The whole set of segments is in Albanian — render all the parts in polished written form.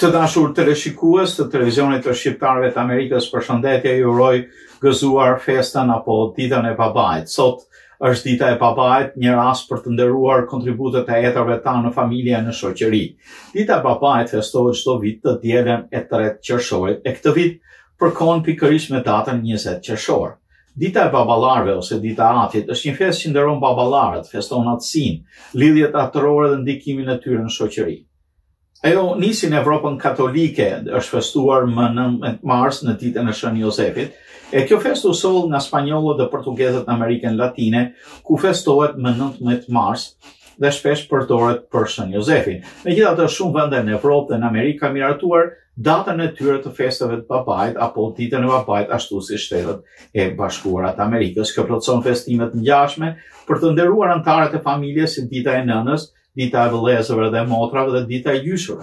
Të dashur teleshikues të televizionit të shqiptarëve të Amerikës, përshëndetje, ju uroj gëzuar festën apo ditën e babait. Sot është dita e babait, një rast për të nderuar kontributet e etërve tanë në familje në shoqëri. Dita e babait festohet çdo vit të dielën e 3 qershorit, e këtë vit përkohën pikërisht me datën 20 qershor. Dita e baballarëve ose dita e atit është një festë që nderon baballarët, feston aftësinë, lidhjet atërore dhe ndikimin e tyre në shoqëri. Ajo nisi në Evropën katolike, është festuar më 19 mars në ditën e Shën Jozefit, e kjo festë u soll nga spanjollët dhe portugezët në Amerikën Latine, ku festohet më 19 mars dhe shpesh përdoret për Shën Jozefin. Megjithatë, shumë vende në Evropë dhe në Amerikë kanë miratuar datën e tyre të festave të babait apo ditën e babait, ashtu si Shtetet e Bashkuara të Amerikës. Kjo plotëson festimet të ngjashme për të nderuar anëtarët e familjes, si dita e nënës, dita e vëllezërve dhe motrave dhe dita e gjyshëve.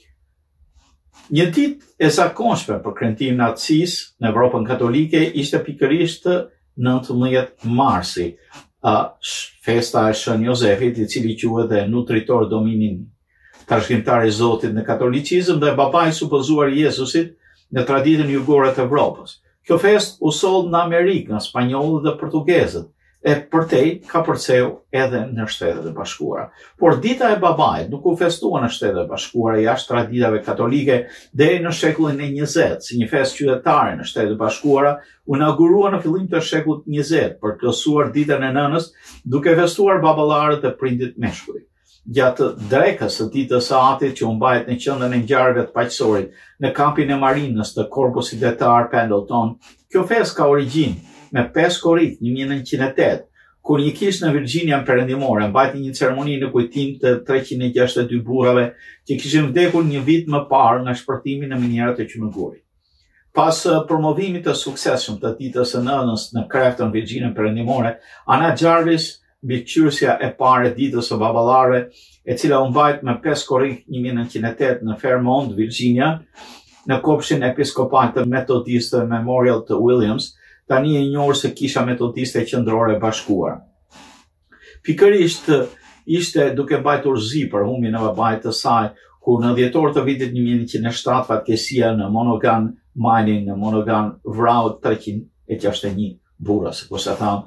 Një ditë e zakonshme për kremtimin e aftësisë në Evropën katolike ishte pikërisht 19 marsi, festa e Shën Jozefit, i cili quhet dhe nutritor dominin, trashëgimtari i Zotit në katolicizëm dhe babai i supëzuar i Jezusit në traditën jugore të Evropës. Kjo festë u soll në Amerikë nga spanjollët dhe portugezët, e përtej ka përceu edhe në Shtetet e Bashkuara. Por dita e babait nuk u festua në Shtetet e Bashkuara jashtë traditave katolike deri në shekullin e 20, si një festë qytetare në Shtetet e Bashkuara, u inaugurua në fillim të shekullit 20 për të plotësuar ditën e nënës, duke festuar baballarët dhe prindit meshkuj. Gjatë drekës së ditës së atit që u mbajt në qendrën e ngjarjeve të paqësorit në kampin e marinës të korpusit detar Pendleton, kjo festë ka origjinë me 5 korrik 1908, kur një kishë në Virginia perëndimore mbajti një ceremoni në kujtim të 362 burrave që kishin vdekur një vit më parë nga shpërthimi në minierët e Qumëgurit. Pas promovimit të suksesshëm të ditës së nënës në Crafton, Virginia perëndimore, Ana Jarvis, mbikëqyrësja e parë e ditës së baballarëve, e cila u mbajt me 5 korrik 1908 në Fairmont, Virginia, në kopshin episkopal të metodistë Memorial të Williams, tani e njohur se Kisha Metodiste Qendrore e Bashkuar. Pikërisht ishte duke mbajtur zi për humbjen e babait të saj, kur në dhjetor të vitit 1907 fatkeqësia në Monongah Mining në Monongah vrau 361 burra, sikurse tham,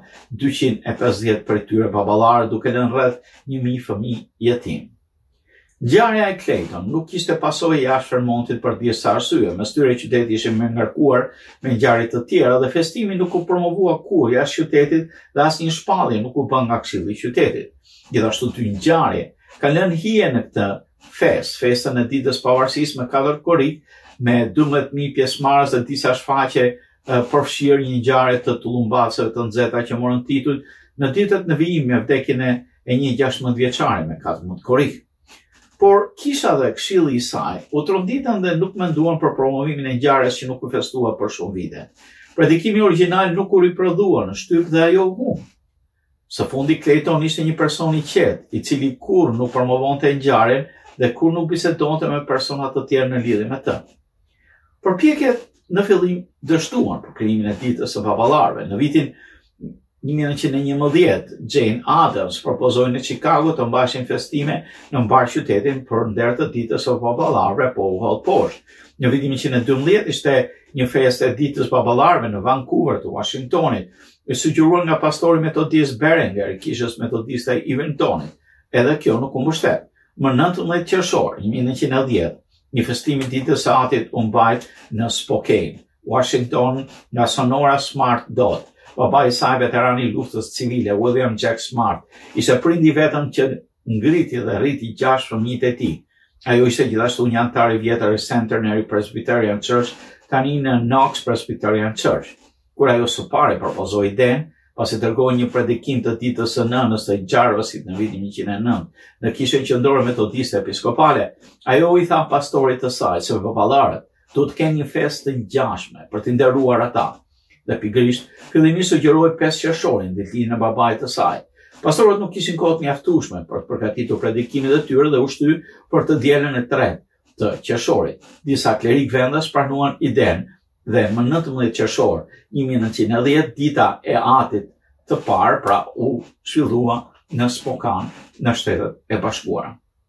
250 prej tyre baballarë, duke lënë rreth 1000 fëmijë jetim. Ngjarja e Clayton nuk kishte pasojë jashtë Fairmontit për disa arsye. Mes tyre qyteti ishte më ngarkuar me ngjarje të tjera dhe festimi nuk u promovua kur jashtë qytetit dhe asnjë shpallje nuk u bë nga Këshilli i qytetit. Gjithashtu dy ngjarje kanë lënë hije në këtë festën e ditës pavarësisë me 4 korrik, me 12.000 pjesëmarrës dhe disa shfaqje përfshirë një ngjarje të tullumbacëve të nxehta që morën titull në ditët në vijim me vdekjen e një 16 vjeçare me 14 korrik. Por Kisha dhe Këshilli i saj u tronditën dhe nuk menduan për promovimin e ngjarjes që nuk u festua për shumë vite. Predikimi origjinal nuk u riprodhua në shtyp dhe ajo u humb. Së fundi Clayton ishte një person i qetë, i cili kur nuk promovonte ngjarjen dhe kur nuk bisedonte me persona të tjerë në lidhje me të. Përpjekjet në fillim dështuan për krijimin e ditës së baballarëve. Në vitin 1911, Jane Addams propozoi në Chicago të mbashin festime në mbar qytetin për nder të ditës së baballarëve, po u holl poshtë. Në vitin 1912 ishte një festë e ditës baballarëve në Vancouver të Washingtonit, e sugjeruar nga pastori metodist Berenger, i kishës metodiste i Eventonit. Edhe kjo nuk u mbështet. Më 19 qershor 1910, një festim i ditës së atit u mbajt në Spokane, Washington, nga Sonora Smart Dodd. Babai i saj, veterani i luftës civile, William Jack Smart, ishte prindi vetëm që ngriti dhe rriti 6 fëmijët e tij. Ajo ishte gjithashtu një antar i vjetër i Centenary Presbyterian Church, tani në Knox Presbyterian Church. Kur ajo së pari propozoi idenë, pasi dërgoi një predikim të ditës së nënës të Jarvisit në vitin 1909 në Kishën Qendrore Metodiste Episkopale, ajo i tha pastorit të saj se baballarët duhet të kenë një festë të ngjashme për të nderuar ata. Dhe pikërisht fillimisht sugjeroi 5 qershorin, ditëlindjen e babait të saj. Pastorët nuk kishin kohë të mjaftueshme për të përgatitur predikimin e tyre dhe u shty për të dielën e 3 të qershorit. Disa klerik vendas pranuan idenë dhe më 19 qershor 1910 dita e atit të parë pra u zhvillua në Spokane në Shtetet e Bashkuara.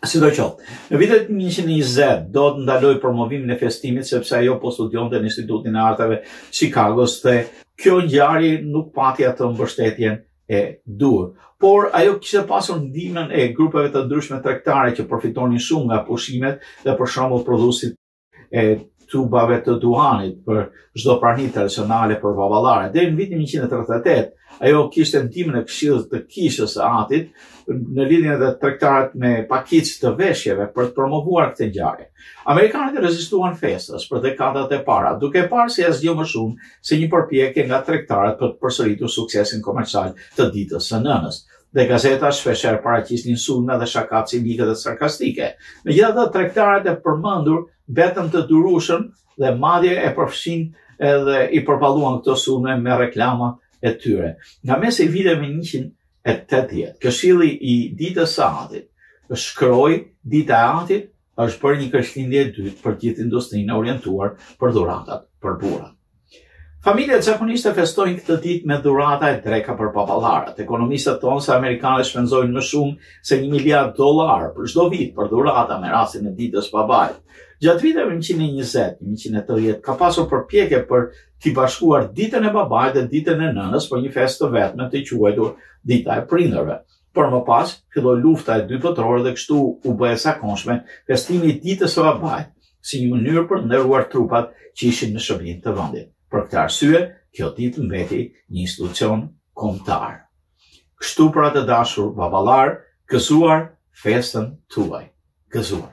Sidoqoftë, në vitet 1920 do të ndaloj promovimin e festimit sepse ajo po studionte në Institutin e Arteve Chicagos dhe kjo ngjarje nuk pati atë mbështetjen e dur. Por ajo kishte pasur ndihmën e grupeve të ndryshme tregtare që përfitonin shumë nga pushimet dhe për shembull prodhuesit e tubave të duhanit për çdo prani tradicionale për vavallare. Deri në vitin 1938, ajo kishte ndihmën e Këshillit të Kishës së Atit në lidhje me tregtarët me pakicë të veshjeve për të promovuar këtë ngjarje. Amerikanët rezistuan festës për dekadat e para, duke parë se asgjë më shumë se një përpjekje nga tregtarët për të përsëritur suksesin komercial të ditës së nënës. Dhe gazetat shpeshherë paraqisnin sulme dhe shaka cinike dhe sarkastike. Megjithatë, tregtarët e përmendur betën të durueshëm dhe madje e përfshin edhe i përballuan këto sulme me reklamat e tyre. Nga mesi i viteve 1980, Këshilli i Ditës së Atit shkroi Dita e Atit është bërë një krishtlindje e dytë për gjithë industrinë orientuar për dhuratat për burrat. Familjet zakonisht e festojnë këtë ditë me dhurata e dreka për papallarët. Ekonomistët thonë se amerikanët shpenzojnë më shumë se $1 miliard për çdo vit për dhurata me rastin e ditës babait. Gjatë viteve 1920-1930 ka pasur përpjekje për t'i bashkuar ditën e babait dhe ditën e nënës për një festë të vetme të quajtur Dita e Prindërve. Por më pas, filloi lufta e dytë botërore dhe kështu u bë e zakonshme festimi i ditës së babait si një mënyrë për të nderuar trupat që ishin në shërbim të vendit. Për këtë arsye, kjo ditë mbeti një institucion kombëtar. Kështu për atë dashur baballar, gëzuar festën tuaj. Gëzuar.